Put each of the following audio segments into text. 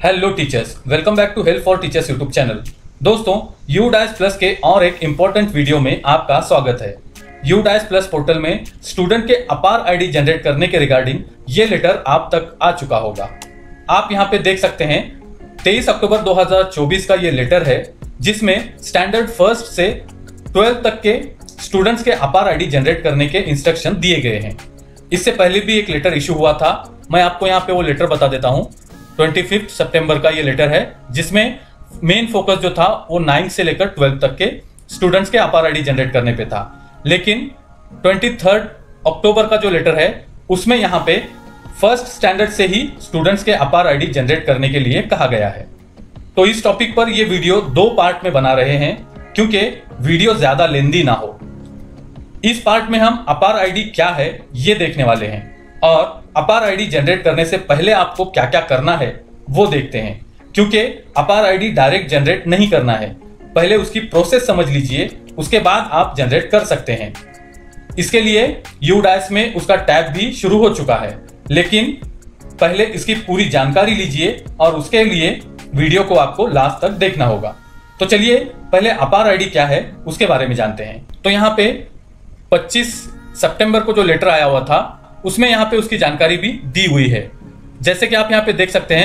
Hello teachers, welcome back to help for teachers YouTube channel. दोस्तों, UDAS plus के और एक इम्पोर्टेंट वीडियो में आपका स्वागत है। UDAS प्लस पोर्टल में स्टूडेंट के अपार आईडी जनरेट करने के रिगार्डिंग ये लेटर आप तक आ चुका होगा। आप यहाँ पे देख सकते हैं 23 अक्टूबर 2024 का ये लेटर है, जिसमें स्टैंडर्ड फर्स्ट से 12 तक के स्टूडेंट्स के अपार आईडी जनरेट करने के इंस्ट्रक्शन दिए गए हैं। इससे पहले भी एक लेटर इशू हुआ था, मैं आपको यहाँ पे वो लेटर बता देता हूँ। 25 सितंबर का ये लेटर है, जिसमें मेन फोकस जो था वो 9 से लेकर 12 तक के स्टूडेंट्स के अपार आईडी जनरेट करने पे था। लेकिन 23 अक्टूबर का जो लेटर है उसमें यहाँ पे फर्स्ट स्टैंडर्ड से ही स्टूडेंट्स के अपार आईडी जनरेट करने के लिए कहा गया है। तो इस टॉपिक पर ये वीडियो 2 पार्ट में बना रहे हैं, क्योंकि वीडियो ज्यादा लेंदी ना हो। इस पार्ट में हम अपार आईडी क्या है ये देखने वाले हैं, और अपार आईडी जनरेट करने से पहले आपको क्या क्या करना है वो देखते हैं, क्योंकि अपार आईडी डायरेक्ट जनरेट नहीं करना है। पहले उसकी प्रोसेस समझ लीजिए, उसके बाद आप जनरेट कर सकते हैं। इसके लिए UDAS में उसका टैब भी शुरू हो चुका है, लेकिन पहले इसकी पूरी जानकारी लीजिए और उसके लिए वीडियो को आपको लास्ट तक देखना होगा। तो चलिए पहले अपार आईडी क्या है उसके बारे में जानते हैं। तो यहाँ पे 25 सितंबर को जो लेटर आया हुआ था उसमें यहाँ पे उसकी जानकारी भी दी हुई है। जैसे कि आप यहाँ पे देख सकते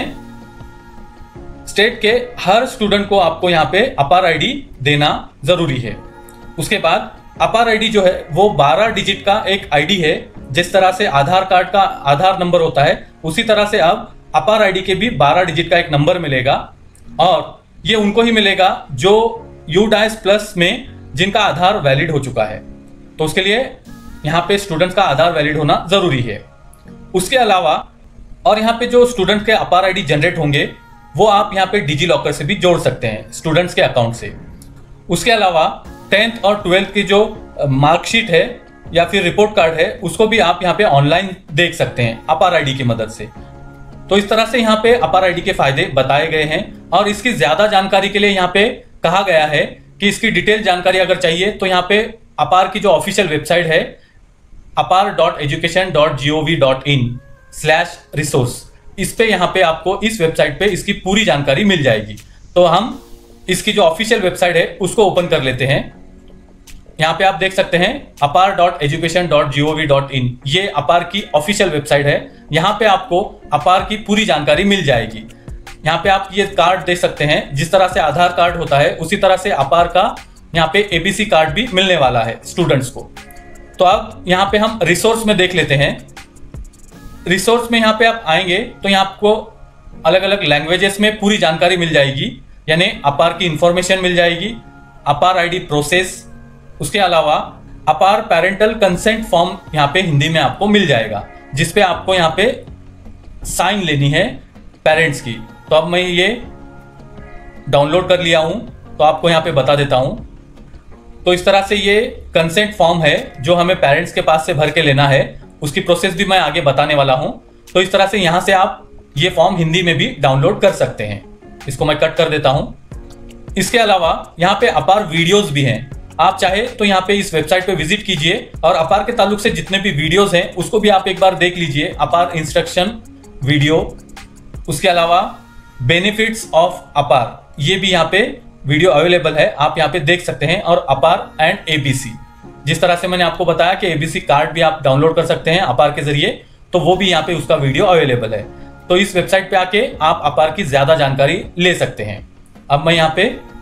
हैं, स्टेट के हर स्टूडेंट को आपको यहाँ पे अपार आईडी देना जरूरी है। उसके बाद अपार आईडी जो है वो 12 डिजिट का एक आईडी है। जिस तरह से आधार कार्ड का आधार नंबर होता है, उसी तरह से अब अपार आईडी के भी 12 डिजिट का एक नंबर मिलेगा, और ये उनको ही मिलेगा जो UDAS प्लस में जिनका आधार वैलिड हो चुका है। तो उसके लिए यहाँ पे स्टूडेंट का आधार वैलिड होना जरूरी है। उसके अलावा और यहाँ पे जो स्टूडेंट के अपार आईडी जनरेट होंगे वो आप यहाँ पे डिजी लॉकर से भी जोड़ सकते हैं स्टूडेंट्स के अकाउंट से। उसके अलावा 10th और 12th की जो मार्कशीट है या फिर रिपोर्ट कार्ड है उसको भी आप यहाँ पे ऑनलाइन देख सकते हैं अपार आईडी की मदद से। तो इस तरह से यहाँ पे अपार आईडी के फायदे बताए गए हैं, और इसकी ज्यादा जानकारी के लिए यहाँ पे कहा गया है कि इसकी डिटेल जानकारी अगर चाहिए तो यहाँ पे अपार की जो ऑफिशियल वेबसाइट है apar.education.gov.in/resource, इस पे यहाँ पे आपको इस वेबसाइट पे इसकी पूरी जानकारी मिल जाएगी। तो हम इसकी जो ऑफिशियल वेबसाइट है उसको ओपन कर लेते हैं। यहाँ पे आप देख सकते हैं apar.education.gov.in, ये अपार की ऑफिशियल वेबसाइट है। यहाँ पे आपको अपार की पूरी जानकारी मिल जाएगी। यहाँ पे आप ये कार्ड देख सकते हैं, जिस तरह से आधार कार्ड होता है उसी तरह से अपार का यहाँ पे ABC कार्ड भी मिलने वाला है स्टूडेंट्स को। तो अब यहाँ पे हम रिसोर्स में देख लेते हैं। रिसोर्स में यहाँ पे आप आएंगे तो यहाँ आपको अलग अलग लैंग्वेजेस में पूरी जानकारी मिल जाएगी, यानी अपार की इंफॉर्मेशन मिल जाएगी, अपार आईडी प्रोसेस। उसके अलावा अपार पेरेंटल कंसेंट फॉर्म यहाँ पे हिंदी में आपको मिल जाएगा, जिसपे आपको यहाँ पे साइन लेनी है पेरेंट्स की। तो अब मैं ये डाउनलोड कर लिया हूँ, तो आपको यहाँ पे बता देता हूँ। तो इस तरह से ये कंसेंट फॉर्म है जो हमें पेरेंट्स के पास से भर के लेना है, उसकी प्रोसेस भी मैं आगे बताने वाला हूं। तो इस तरह से यहां से आप ये फॉर्म हिंदी में भी डाउनलोड कर सकते हैं। इसको मैं कट कर देता हूं। इसके अलावा यहाँ पे अपार वीडियोस भी हैं। आप चाहे तो यहाँ पे इस वेबसाइट पे विजिट कीजिए और अपार के ताल्लुक से जितने भी वीडियोस हैं उसको भी आप एक बार देख लीजिए। अपार इंस्ट्रक्शन वीडियो, उसके अलावा बेनिफिट्स ऑफ अपार, ये भी यहाँ पे वीडियो अवेलेबल है, आप यहाँ पे देख सकते हैं। और अपार एंड ABC, जिस तरह से मैंने आपको बताया कि ABC कार्ड भी आप डाउनलोड कर सकते हैं अपार के जरिए, तो वो भी यहाँ पे उसका वीडियो अवेलेबल है। तो इस वेबसाइट पे आके आप अपार की ज्यादा जानकारी ले सकते हैं। अब मैं यहाँ पे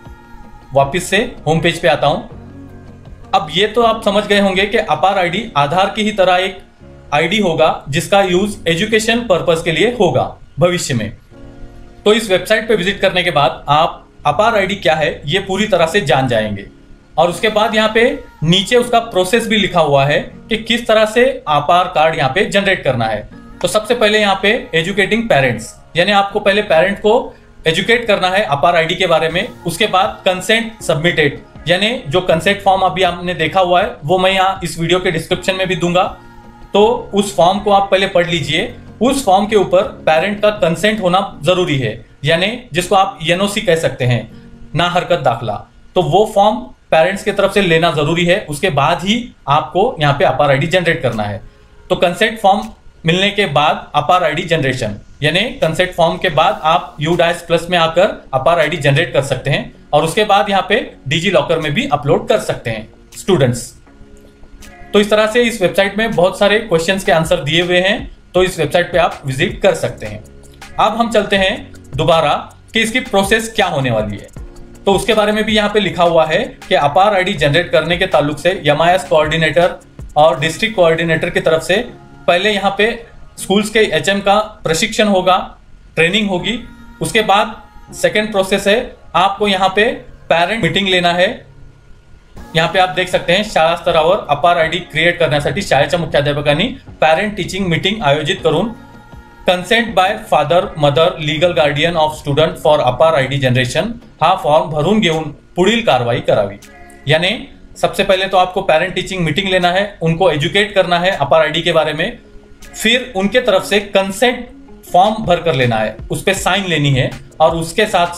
वापस से होम पेज पे आता हूँ। अब ये तो आप समझ गए होंगे कि अपार आईडी आधार की ही तरह एक आईडी होगा, जिसका यूज एजुकेशन पर्पज के लिए होगा भविष्य में। तो इस वेबसाइट पे विजिट करने के बाद आप अपार आईडी क्या है ये पूरी तरह से जान जाएंगे। और उसके बाद यहाँ पे नीचे उसका प्रोसेस भी लिखा हुआ है कि किस तरह से अपार कार्ड यहाँ पे जनरेट करना है। तो सबसे पहले यहाँ पे एजुकेटिंग पेरेंट्स, यानी आपको पहले पेरेंट को एजुकेट करना है अपार आईडी के बारे में। उसके बाद कंसेंट सबमिटेड, यानी जो कंसेंट फॉर्म अभी आपने देखा हुआ है वो मैं यहाँ इस वीडियो के डिस्क्रिप्शन में भी दूंगा। तो उस फॉर्म को आप पहले पढ़ लीजिए। उस फॉर्म के ऊपर पेरेंट का कंसेंट होना जरूरी है, यानी जिसको आप NOC कह सकते हैं, ना हरकत दाखला। तो वो फॉर्म पेरेंट्स की तरफ से लेना जरूरी है। उसके बाद ही आपको यहाँ पे अपार आईडी जनरेट करना है। तो कंसेंट फॉर्म मिलने के बाद अपार आईडी जनरेशन, यानी कंसेंट फॉर्म के बाद आप यूडाइस प्लस में आकर अपार आईडी जनरेट कर सकते हैं और उसके बाद यहाँ पे डिजी लॉकर में भी अपलोड कर सकते हैं स्टूडेंट्स। तो इस तरह से इस वेबसाइट में बहुत सारे क्वेश्चंस के आंसर दिए हुए हैं, तो इस वेबसाइट पे आप विजिट कर सकते हैं। अब हम चलते हैं दोबारा कि इसकी प्रोसेस क्या होने वाली है। तो उसके बारे में भी यहाँ पे लिखा हुआ है कि अपार आईडी जनरेट करने के ताल्लुक से एमआईएस कोऑर्डिनेटर और डिस्ट्रिक्ट कोऑर्डिनेटर की तरफ से पहले यहाँ पे स्कूल्स के एचएम का प्रशिक्षण होगा, ट्रेनिंग होगी। उसके बाद सेकेंड प्रोसेस है, आपको यहाँ पे पेरेंट मीटिंग लेना है। यहाँ पे आप देख सकते हैं शाळा स्तरावर अपार आयडी क्रिएट करण्यासाठी शाळेच्या मुख्याध्यापकांनी पॅरेंट टीचिंग मीटिंग आयोजित करून consent by father mother legal guardian of student for APAAR ID generation हा फॉर्म भरून घेऊन पुढील कारवाई करावी। यानी सबसे पहले तो आपको पेरेंट टीचिंग मीटिंग लेना है, उनको एजुकेट करना है अपार आईडी के बारे में, फिर उनके तरफ से कंसेंट फॉर्म भर कर लेना है, उस पर साइन लेनी है और उसके साथ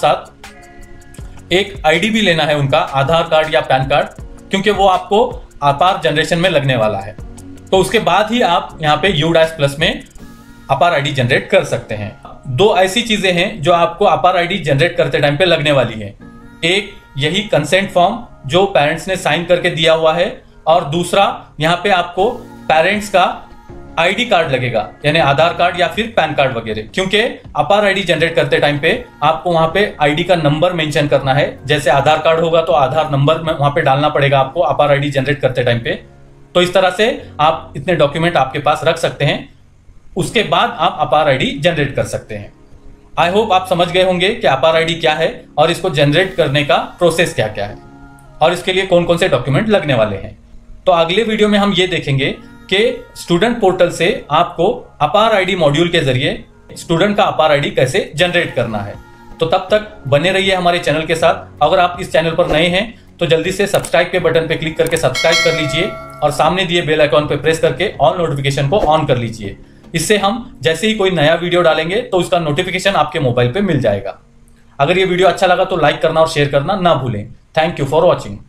साथ एक आईडी भी लेना है उनका, आधार कार्ड या पैन कार्ड, क्योंकि वो आपको अपार जनरेशन में लगने वाला है। तो उसके बाद ही आप यहाँ पे यूडाइस प्लस में अपार आईडी जनरेट कर सकते हैं। दो ऐसी चीजें हैं जो आपको अपार आईडी जनरेट करते टाइम पे लगने वाली है। एक यही कंसेंट फॉर्म जो पेरेंट्स ने साइन करके दिया हुआ है, और दूसरा यहाँ पे आपको पेरेंट्स का आईडी कार्ड लगेगा, यानी आधार कार्ड या फिर पैन कार्ड वगैरह। क्योंकि अपार आईडी जनरेट करते टाइम पे आपको वहां पे आईडी का नंबर मेंशन करना है। जैसे आधार कार्ड होगा तो आधार नंबर वहां पे डालना पड़ेगा आपको अपार आईडी जनरेट करते टाइम पे। तो इस तरह से आप इतने डॉक्यूमेंट आपके पास रख सकते हैं, उसके बाद आप अपार आईडी जनरेट कर सकते हैं। आई होप आप समझ गए होंगे कि अपार आईडी क्या है और इसको जनरेट करने का प्रोसेस क्या क्या है और इसके लिए कौन कौन से डॉक्यूमेंट लगने वाले हैं। तो अगले वीडियो में हम ये देखेंगे कि स्टूडेंट पोर्टल से आपको अपार आईडी मॉड्यूल के जरिए स्टूडेंट का अपार आईडी कैसे जनरेट करना है। तो तब तक बने रहिए हमारे चैनल के साथ। अगर आप इस चैनल पर नए हैं तो जल्दी से सब्सक्राइब के बटन पे क्लिक करके सब्सक्राइब कर लीजिए और सामने दिए बेल आइकॉन पे प्रेस करके ऑल नोटिफिकेशन को ऑन कर लीजिए। इससे हम जैसे ही कोई नया वीडियो डालेंगे तो उसका नोटिफिकेशन आपके मोबाइल पे मिल जाएगा। अगर ये वीडियो अच्छा लगा तो लाइक करना और शेयर करना ना भूलें। Thank you for watching.